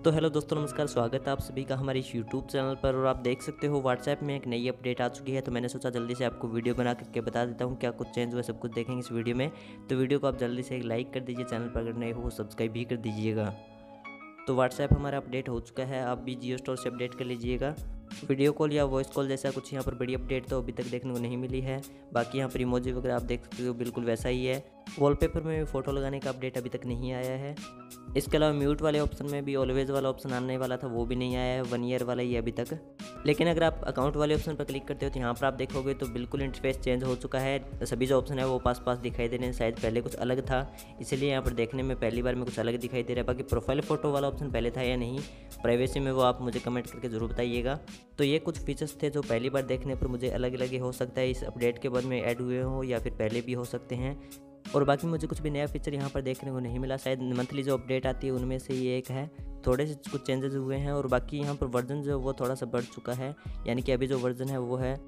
तो हेलो दोस्तों, नमस्कार। स्वागत है आप सभी का हमारे इस यूट्यूब चैनल पर। और आप देख सकते हो व्हाट्सएप में एक नई अपडेट आ चुकी है, तो मैंने सोचा जल्दी से आपको वीडियो बना करके बता देता हूँ क्या कुछ चेंज हुआ, सब कुछ देखेंगे इस वीडियो में। तो वीडियो को आप जल्दी से एक लाइक कर दीजिए, चैनल पर अगर नए हो सब्सक्राइब भी कर दीजिएगा। तो व्हाट्सएप हमारा अपडेट हो चुका है, आप भी जियो स्टोर से अपडेट कर लीजिएगा। वीडियो कॉल या वॉइस कॉल जैसा कुछ यहाँ पर बड़ी अपडेट तो अभी तक देखने को नहीं मिली है। बाकी यहाँ पर इमोजी वगैरह आप देख सकते हो बिल्कुल वैसा ही है। वॉलपेपर में भी फ़ोटो लगाने का अपडेट अभी तक नहीं आया है। इसके अलावा म्यूट वाले ऑप्शन में भी ऑलवेज वाला ऑप्शन आने वाला था, वो भी नहीं आया है, 1 ईयर वाला ही अभी तक। लेकिन अगर आप अकाउंट वाले ऑप्शन पर क्लिक करते हो तो यहाँ पर आप देखोगे तो बिल्कुल इंटरफेस चेंज हो चुका है। सभी जो ऑप्शन है वो पास पास दिखाई दे रहे हैं, शायद पहले कुछ अलग था इसलिए यहाँ पर देखने में पहली बार में कुछ अलग दिखाई दे रहा है। बाकी प्रोफाइल फ़ोटो वाला ऑप्शन पहले था या नहीं, प्राइवेसी में वो आप मुझे कमेंट करके ज़रूर बताइएगा। तो ये कुछ फीचर्स थे जो पहली बार देखने पर मुझे अलग अलग ही हो सकता है इस अपडेट के बाद में ऐड हुए हों या फिर पहले भी हो सकते हैं। और बाकी मुझे कुछ भी नया फीचर यहाँ पर देखने को नहीं मिला, शायद मंथली जो अपडेट आती है उनमें से ये एक है। थोड़े से कुछ चेंजेस हुए हैं और बाकी यहाँ पर वर्जन जो वो थोड़ा सा बढ़ चुका है, यानी कि अभी जो वर्जन है वो है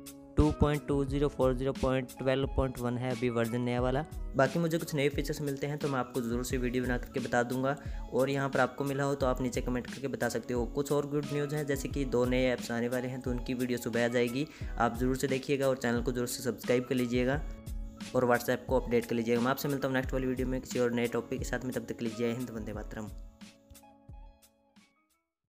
2.2040.12.1 है अभी वर्जन नया वाला। बाकी मुझे कुछ नए फीचर्स मिलते हैं तो मैं आपको ज़रूर से वीडियो बना करके बता दूंगा। और यहाँ पर आपको मिला हो तो आप नीचे कमेंट करके बता सकते हो। कुछ और गुड न्यूज़ हैं, जैसे कि 2 नए ऐप्स आने वाले हैं तो उनकी वीडियो सुबह आ जाएगी, आप ज़रूर से देखिएगा और चैनल को ज़रूर से सब्सक्राइब कर लीजिएगा और व्हाट्सएप को अपडेट कर लीजिएगा। मैं आपसे मिलता हूँ नेक्स्ट वाली वीडियो में किसी और नए टॉपिक के साथ में, तब तक लीजिए। हिंद, वंदे मातरम।